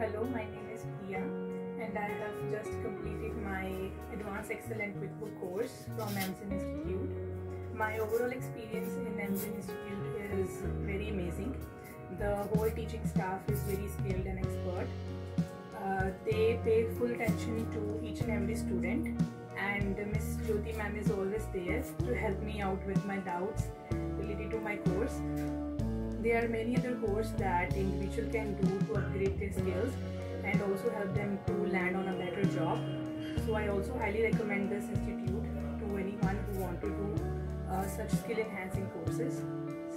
Hello, my name is Priya and I have just completed my Advanced Excel and QuickBooks course from Amzine Institute. My overall experience in Amzine Institute is very amazing. The whole teaching staff is very skilled and expert. They pay full attention to each and every student, and Miss Jyoti ma'am is always there to help me out with my doubts related to my course. There are many other courses that individual can do to upgrade their skills and also help them to land on a better job. So I also highly recommend this institute to anyone who want to do such skill enhancing courses.